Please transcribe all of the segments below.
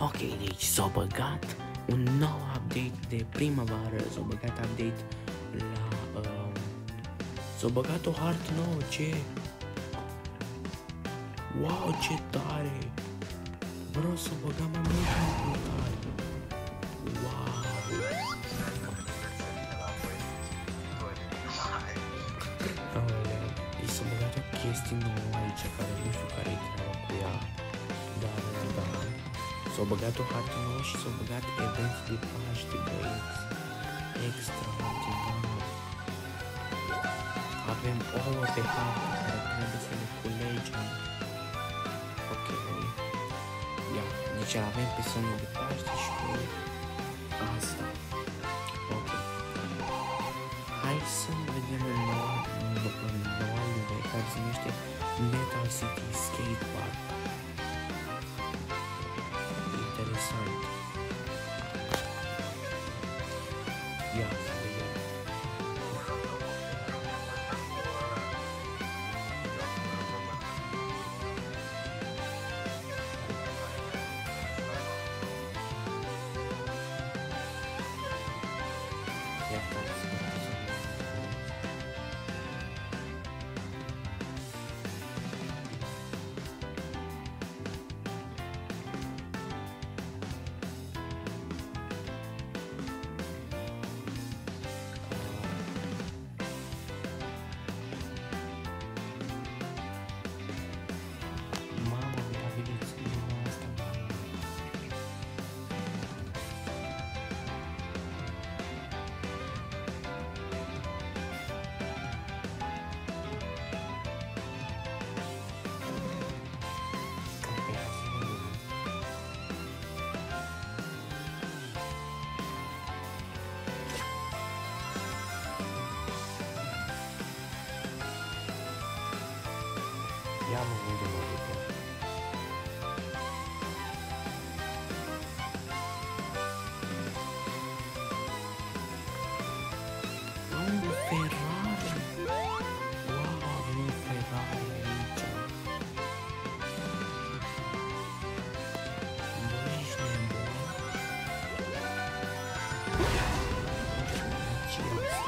Ok, deci s-a băgat un nou update de primăvară, s-a băgat update la... s-a băgat o hartă nouă, ce? Wow, ce tare! Vreau să băgăm mai mult tare! Wow! Aoleu, deci s-a băgat o chestie nouă aici, care nu știu care-i treaba cu ea, dar da. S-a băgat o hartă nouă și s-a băgat event de Paște, băieți. Extraordinar. Avem ouă pe hartă care trebuie să le culegem. Ok. Ia, deci avem pe sonul de Paște și pe asta. Ok. Hai să vedem în noua lume care se numește Metal City Skate Park. Interesant. Ia să vedem. Ia să vedem. Ia mă unde mă duc. Un Ferrari! Wow, avem un Ferrari aici. Bă, ești nebun? Ce e asta?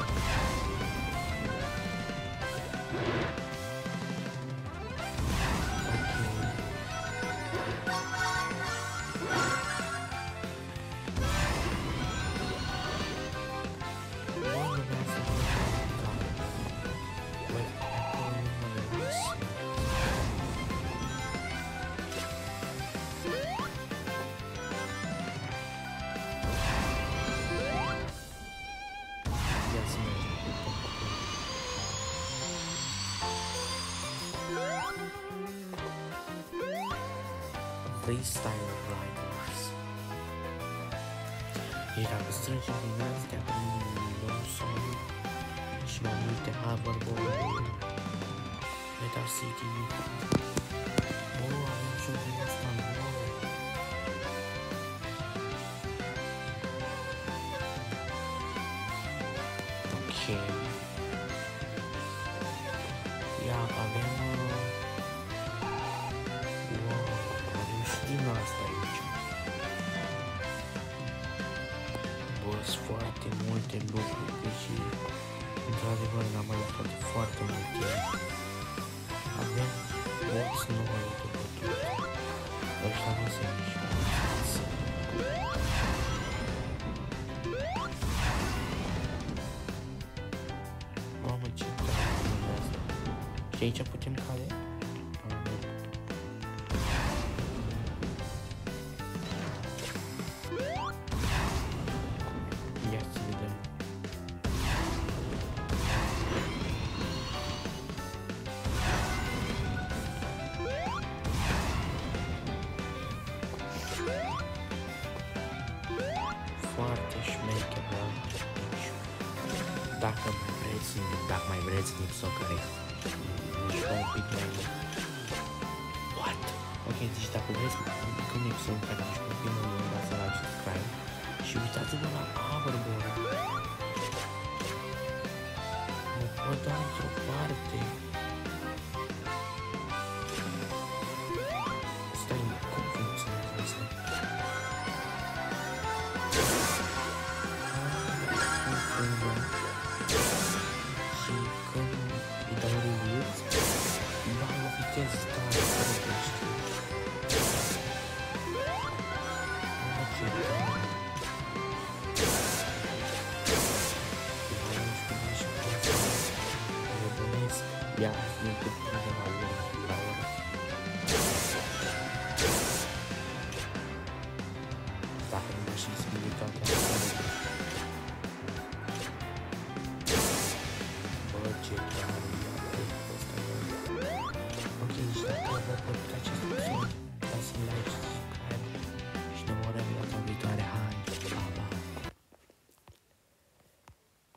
Freestyle Riders. Deci dacă strângem din astea prin Lawson și mai multe hoverboard-uri, Metal City, avem și un din asta nouă. Ok. Ia, avem din asta aici. Bă, sunt foarte multe lucruri, deci într-adevăr n-am mai lucrat foarte mult timp. Avem box nouă de bătut. Ăștia nu se mișcă. Mamă, ce tare e asta. Și aici putem cade? Foarte șmecher, da? Dacă mai vreți Nipsocare, mișcă un pic mai mult. What? Ok, deci dacă vreți cu Nipsocare, mișcă un pic mai mult, dați la subscribe și uitați-vă la hoverboard. Mă pot da într-o parte. Stai, cum funcționează asta? multe bune la oră. Dacă nu m-aș distribui toate astea. Bă, ce chiar